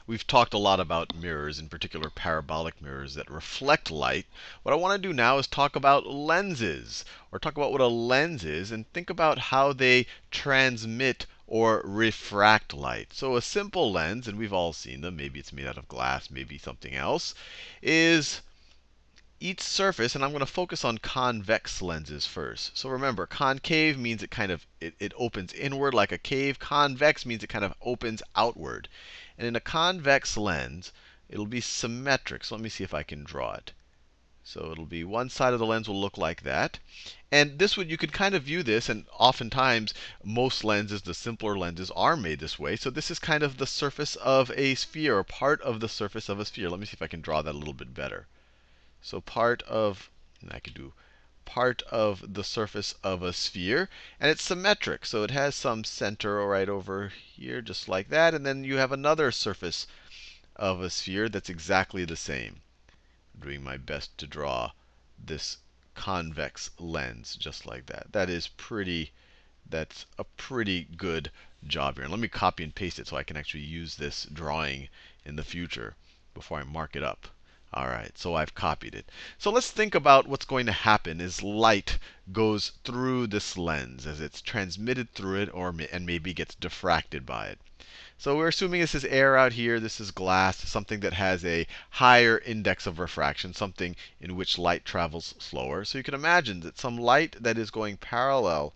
we've talked a lot about mirrors, in particular parabolic mirrors that reflect light. What I want to do now is talk about lenses, or talk about what a lens is, and think about how they transmit or refract light. So a simple lens, and we've all seen them, maybe it's made out of glass, maybe something else, is each surface, and I'm going to focus on convex lenses first. So remember, concave means it opens inward like a cave. Convex means it kind of opens outward. And in a convex lens, it'll be symmetric. So let me see if I can draw it. So it'll be one side of the lens will look like that. And this would, you could kind of view this, and oftentimes most lenses, the simpler lenses, are made this way. So this is kind of the surface of a sphere, or part of the surface of a sphere. Let me see if I can draw that a little bit better. So I could do part of the surface of a sphere. And it's symmetric. So it has some center right over here, just like that. And then you have another surface of a sphere that's exactly the same. I'm doing my best to draw this convex lens just like that. That's a pretty good job here. And let me copy and paste it so I can actually use this drawing in the future before I mark it up. All right, so I've copied it. So let's think about what's going to happen as light goes through this lens, as it's transmitted through it, and maybe gets diffracted by it. So we're assuming this is air out here. This is glass, something that has a higher index of refraction, something in which light travels slower. So you can imagine that some light that is going parallel,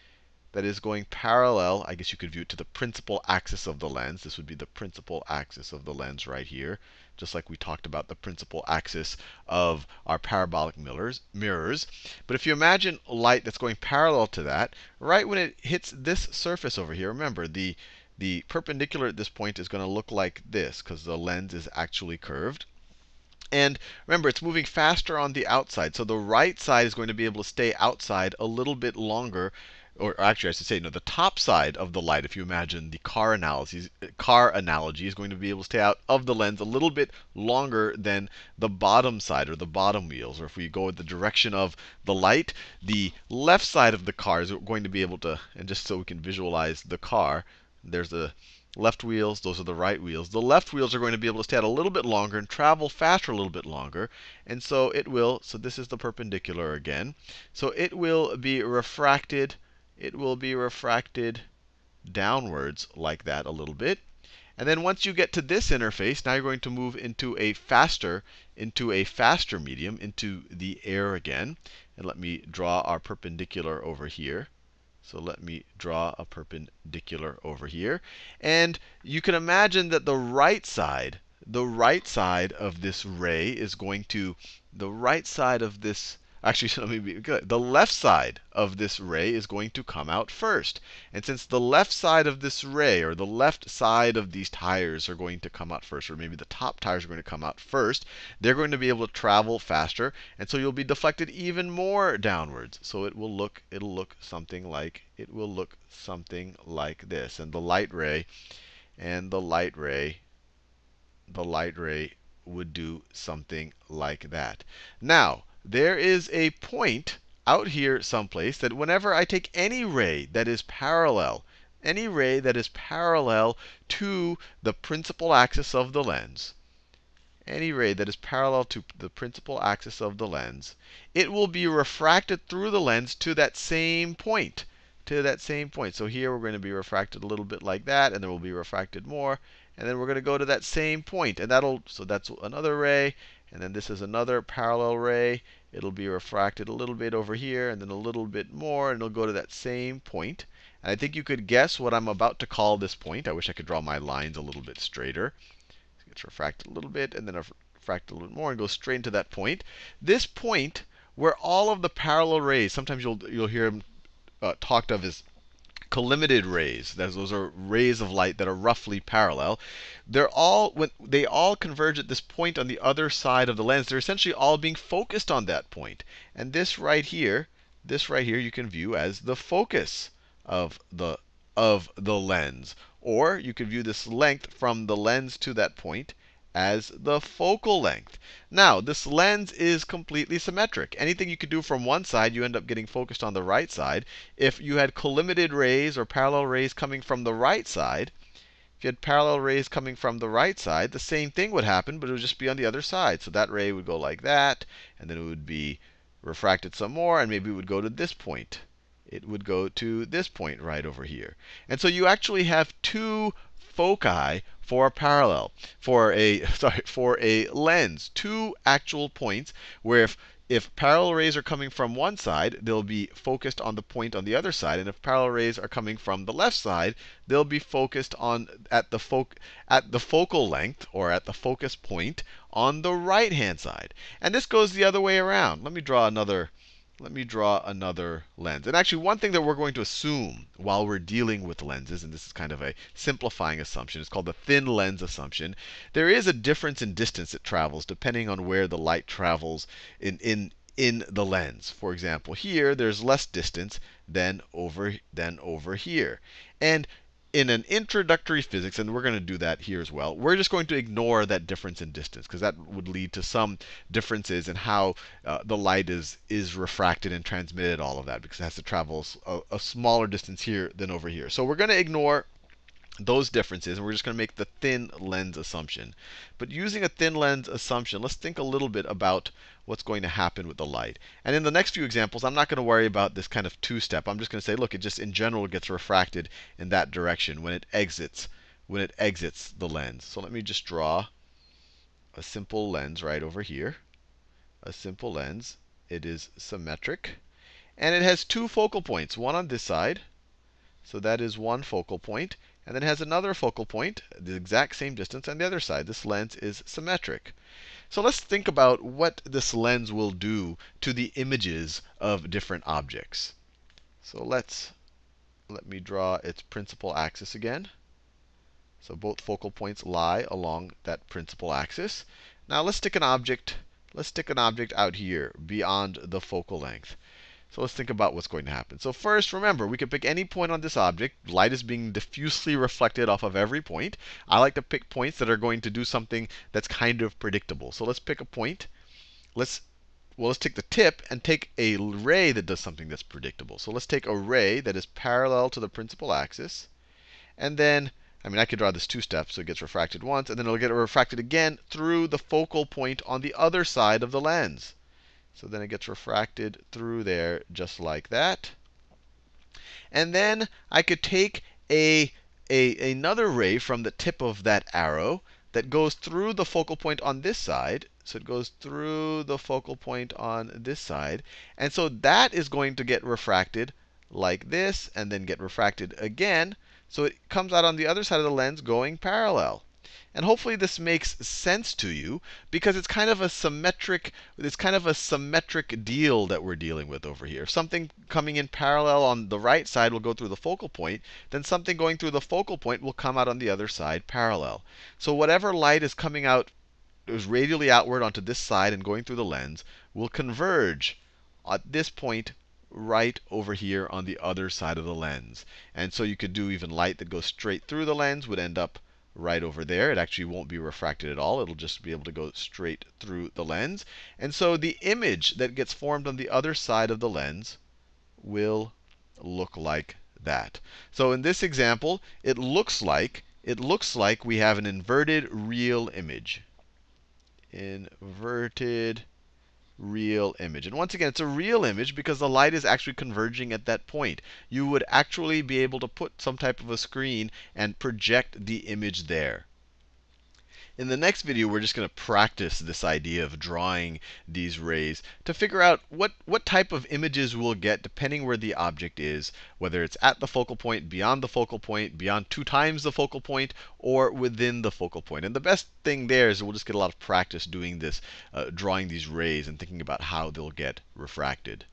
I guess you could view it to the principal axis of the lens. This would be the principal axis of the lens right here, just like we talked about the principal axis of our parabolic mirrors. But if you imagine light that's going parallel to that, right when it hits this surface over here, remember the perpendicular at this point is going to look like this, because the lens is actually curved. And remember, it's moving faster on the outside. So the right side is going to be able to stay outside a little bit longer. Or actually, I should say, no, the top side of the light, if you imagine the car analogy, is going to be able to stay out of the lens a little bit longer than the bottom side, or the bottom wheels. Or if we go in the direction of the light, the left side of the car is going to be able to, and just so we can visualize the car, there's the left wheels, those are the right wheels. The left wheels are going to be able to stay out a little bit longer and travel faster a little bit longer. And so so this is the perpendicular again. So it will be refracted. It will be refracted downwards like that a little bit. And then once you get to this interface, now you're going to move into a faster medium, into the air again. And let me draw our perpendicular over here. So let me draw a perpendicular over here. And you can imagine that the right side of this ray is going to, actually, let me be good. The left side of this ray is going to come out first. And since the left side of this ray, or the left side of these tires are going to come out first, or maybe the top tires are going to come out first, they're going to be able to travel faster. And so you'll be deflected even more downwards. So it'll look something like this. And the light ray would do something like that. Now, there is a point out here someplace that whenever I take any ray that is parallel to the principal axis of the lens, it will be refracted through the lens to that same point. So here we're going to be refracted a little bit like that, and then we'll be refracted more. And then we're going to go to that same point. And so that's another ray. And then this is another parallel ray. It'll be refracted a little bit over here, and then a little bit more, and it'll go to that same point. And I think you could guess what I'm about to call this point. I wish I could draw my lines a little bit straighter. It gets refracted a little bit, and then refracted a little bit more, and goes straight into that point. This point, where all of the parallel rays, sometimes you'll hear them talked of as collimited rays. Those are rays of light that are roughly parallel. When they all converge at this point on the other side of the lens, they're essentially all being focused on that point. And this right here you can view as the focus of the lens. Or you could view this length from the lens to that point as the focal length. Now, this lens is completely symmetric. Anything you could do from one side, you end up getting focused on the right side. If you had collimited rays or parallel rays coming from the right side, If you had parallel rays coming from the right side, the same thing would happen, but it would just be on the other side. So that ray would go like that, and then it would be refracted some more, and maybe it would go to this point. It would go to this point right over here. And so you actually have two foci for a parallel, for a for a lens, two actual points where if parallel rays are coming from one side, they'll be focused on the point on the other side, and if parallel rays are coming from the left side, they'll be focused on at the focal length, or at the focus point on the right-hand side. And this goes the other way around. Let me draw another lens. And actually, one thing that we're going to assume while we're dealing with lenses, and this is kind of a simplifying assumption, it's called the thin lens assumption. There is a difference in distance it travels depending on where the light travels in the lens. For example, here there's less distance than over here. And in an introductory physics, and we're going to do that here as well, we're just going to ignore that difference in distance, because that would lead to some differences in how the light is refracted and transmitted, all of that, because it has to travel a smaller distance here than over here. So we're going to ignore those differences, and we're just going to make the thin lens assumption. But using a thin lens assumption, let's think a little bit about what's going to happen with the light. And in the next few examples, I'm not going to worry about this kind of two-step. I'm just going to say, look, it just in general gets refracted in that direction when it exits the lens. So let me just draw a simple lens right over here. A simple lens. It is symmetric. And it has two focal points, one on this side. So that is one focal point. And then it has another focal point, the exact same distance, on the other side. This lens is symmetric. So let's think about what this lens will do to the images of different objects. So let me draw its principal axis again. So both focal points lie along that principal axis. Now let's stick an object out here beyond the focal length. So let's think about what's going to happen. So first, remember, we can pick any point on this object. Light is being diffusely reflected off of every point. I like to pick points that are going to do something that's kind of predictable. So let's pick a point. Let's take the tip and take a ray that does something that's predictable. So let's take a ray that is parallel to the principal axis. And then, I could draw this two steps, so it gets refracted once, and then it'll get refracted again through the focal point on the other side of the lens. So then it gets refracted through there just like that. And then I could take another ray from the tip of that arrow that goes through the focal point on this side. So it goes through the focal point on this side. And so that is going to get refracted like this, and then get refracted again. So it comes out on the other side of the lens going parallel. And hopefully this makes sense to you, because it's kind of a symmetric deal that we're dealing with over here. If something coming in parallel on the right side will go through the focal point, then something going through the focal point will come out on the other side parallel. So whatever light is coming out, is radially outward onto this side and going through the lens, will converge at this point right over here on the other side of the lens. And so you could do even light that goes straight through the lens would end up right over there. It actually won't be refracted at all. It'll just be able to go straight through the lens. And so the image that gets formed on the other side of the lens will look like that. So in this example, it looks like we have an inverted real image. Inverted real image. And once again, it's a real image because the light is actually converging at that point. You would actually be able to put some type of a screen and project the image there. In the next video, we're just going to practice this idea of drawing these rays to figure out what type of images we'll get depending where the object is, whether it's at the focal point, beyond 2 times the focal point, or within the focal point. And the best thing there is we'll just get a lot of practice doing this, drawing these rays and thinking about how they'll get refracted.